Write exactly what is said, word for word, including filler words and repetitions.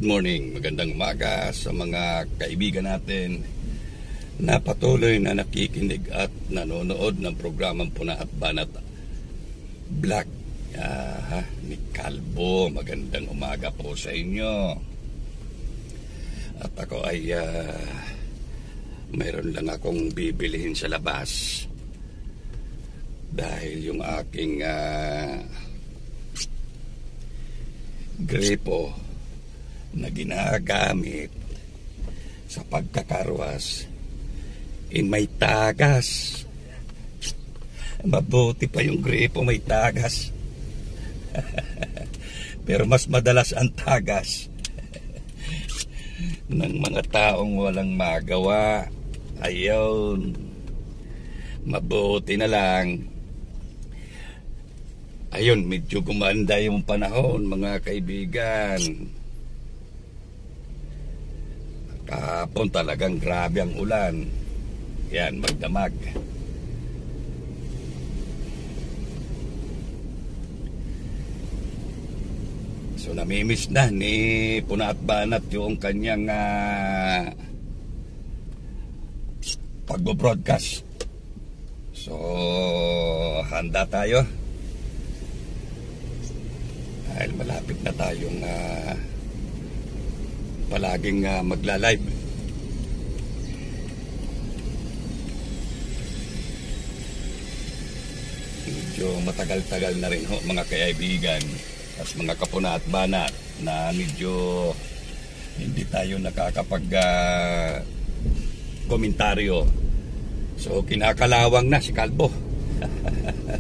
Good morning, magandang umaga sa mga kaibigan natin na patuloy na nakikinig at nanonood ng programang Puna at Banat Vlog uh, ni Calvo. Magandang umaga po sa inyo. At ako ay uh, mayroon lang akong bibilihin sa labas dahil yung aking uh, grepo na ginagamit sa pagkakarwas in may tagas. Mabuti pa yung grepo may tagas. Pero mas madalas ang tagas ng mga taong walang magawa. Ayun, mabuti na lang. Ayun, medyo gumanda yung panahon, mga kaibigan. Kahapon talagang grabe ang ulan. Yan, magdamag. So namimiss na ni Puna at Banat yung kanyang uh, pagbo-broadcast. So handa tayo dahil malapit na tayong uh, palaging uh, magla-live. Medyo matagal-tagal na rin ho, mga kaibigan at mga kapuna at banat, na medyo hindi tayo nakakapag uh, komentaryo. So kinakalawang na si Calvo.